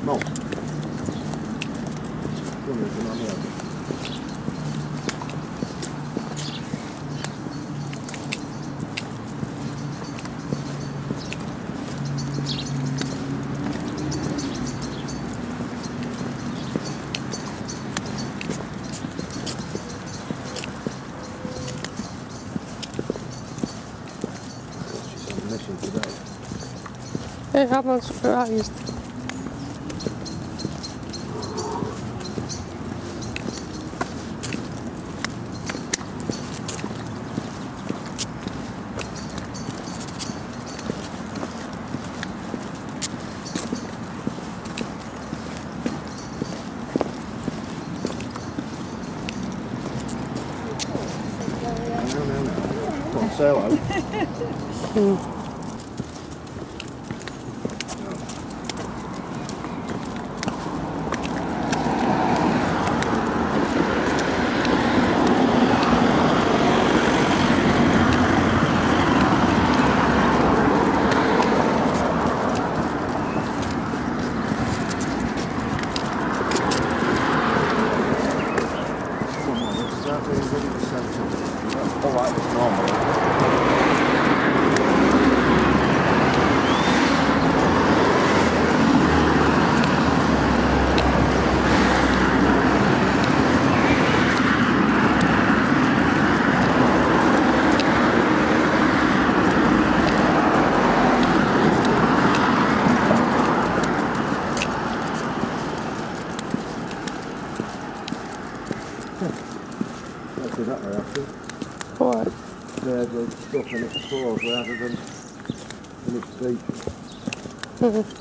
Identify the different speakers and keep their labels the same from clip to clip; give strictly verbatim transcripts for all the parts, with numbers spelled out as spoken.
Speaker 1: No. Come on, come on, yeah. Today.
Speaker 2: Hey, I'm surprised.
Speaker 1: No, no, no. Come on, say hello.
Speaker 2: Hmm.
Speaker 1: All right, it's normal. Don't do that very often.
Speaker 2: What?
Speaker 1: There the stuff in its paws rather than in its beak.
Speaker 2: Mm-hmm.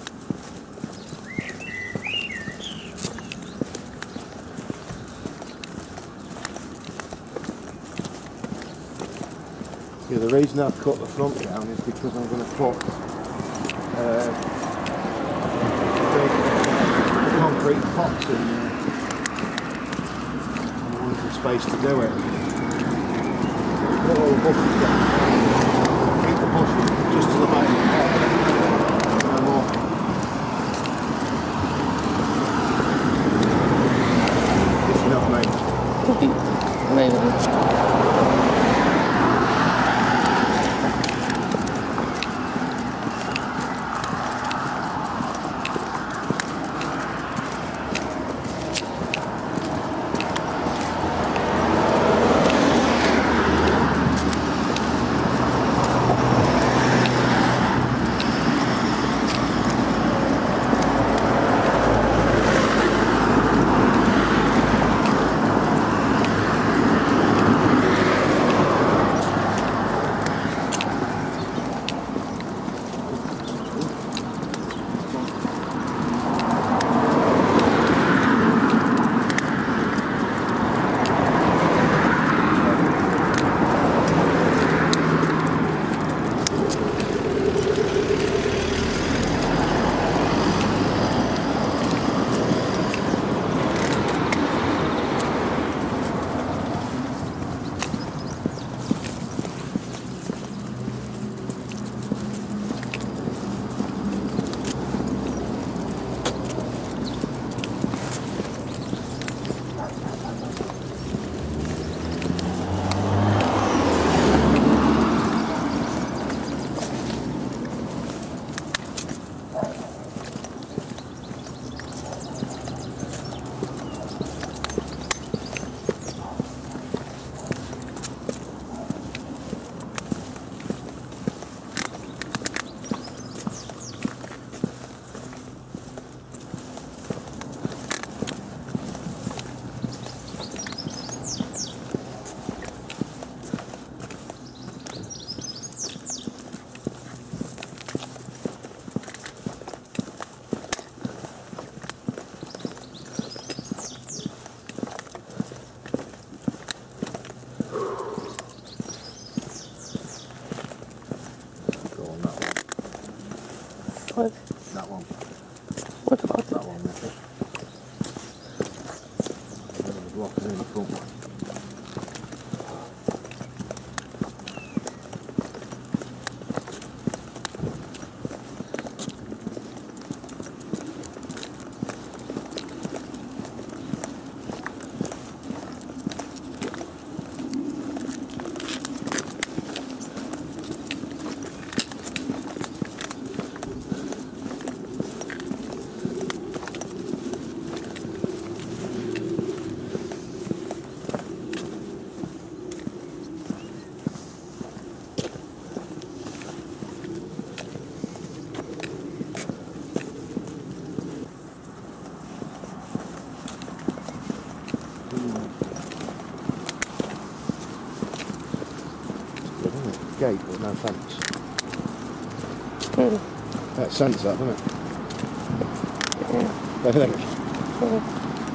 Speaker 1: Yeah, the reason I've cut the front down is because I'm going to put uh, big concrete pots in there. I want the space to do it. Put all the bushes down. Keep the bushes just to the back of the pot. No more. It's enough, mate.
Speaker 2: Maybe. What?
Speaker 1: That one.
Speaker 2: What about
Speaker 1: that one? There. The block is in the front one. gate but no fence.
Speaker 2: Mm.
Speaker 1: That sense that, doesn't it?
Speaker 2: Yeah.
Speaker 1: I think.
Speaker 2: Mm.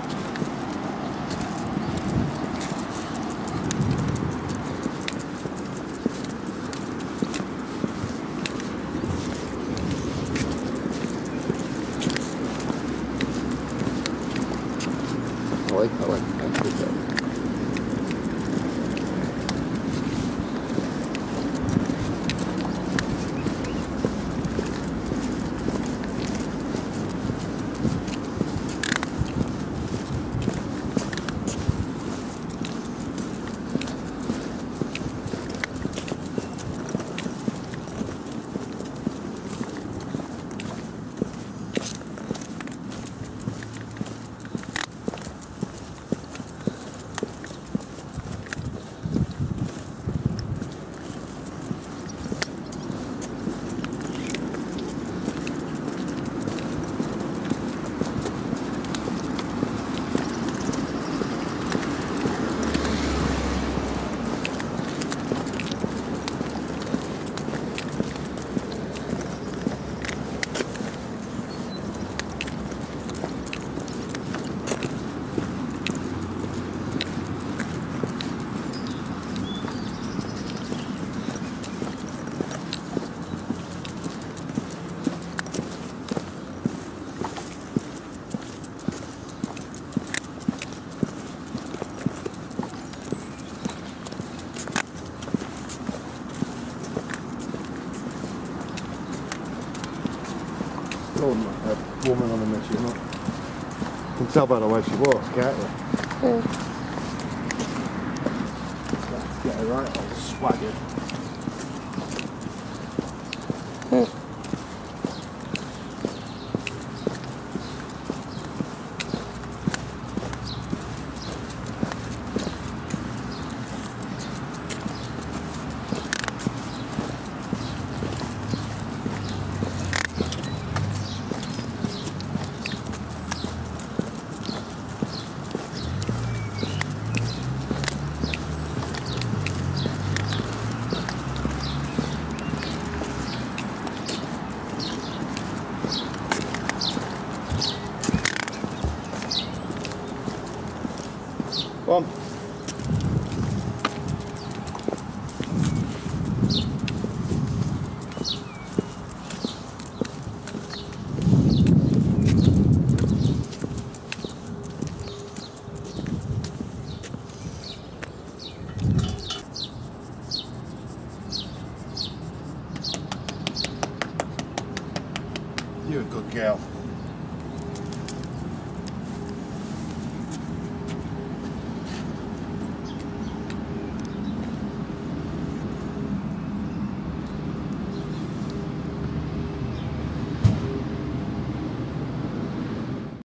Speaker 1: I like, I like that. Good job. Woman, a woman on a mission, not. You can tell by the way she walks, can't you?
Speaker 2: Mm.
Speaker 1: Get her right, I'll swag it.
Speaker 2: Mm.
Speaker 1: Come on.